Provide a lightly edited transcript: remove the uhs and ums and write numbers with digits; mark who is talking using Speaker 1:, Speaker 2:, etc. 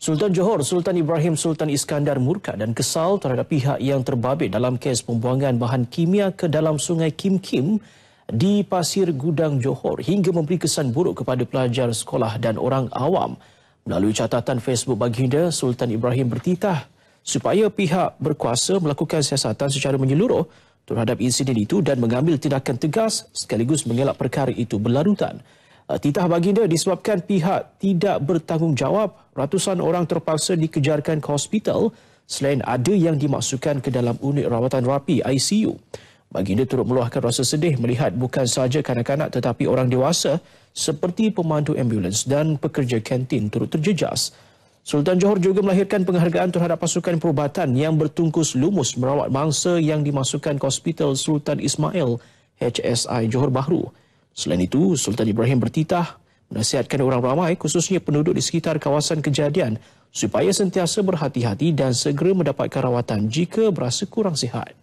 Speaker 1: Sultan Johor Sultan Ibrahim Sultan Iskandar murka dan kesal terhadap pihak yang terbabit dalam kes pembuangan bahan kimia ke dalam Sungai Kim Kim di Pasir Gudang Johor hingga memberi kesan buruk kepada pelajar sekolah dan orang awam. Melalui catatan Facebook baginda, Sultan Ibrahim bertitah supaya pihak berkuasa melakukan siasatan secara menyeluruh terhadap insiden itu dan mengambil tindakan tegas sekaligus mengelak perkara itu berlarutan. Titah baginda disebabkan pihak tidak bertanggungjawab, ratusan orang terpaksa dikejarkan ke hospital selain ada yang dimasukkan ke dalam unit rawatan rapi ICU. Baginda turut meluahkan rasa sedih melihat bukan sahaja kanak-kanak tetapi orang dewasa seperti pemandu ambulans dan pekerja kantin turut terjejas. Sultan Johor juga melahirkan penghargaan terhadap pasukan perubatan yang bertungkus lumus merawat mangsa yang dimasukkan ke Hospital Sultan Ismail HSI Johor Bahru. Selain itu, Sultan Ibrahim bertitah menasihatkan orang ramai khususnya penduduk di sekitar kawasan kejadian supaya sentiasa berhati-hati dan segera mendapatkan rawatan jika berasa kurang sihat.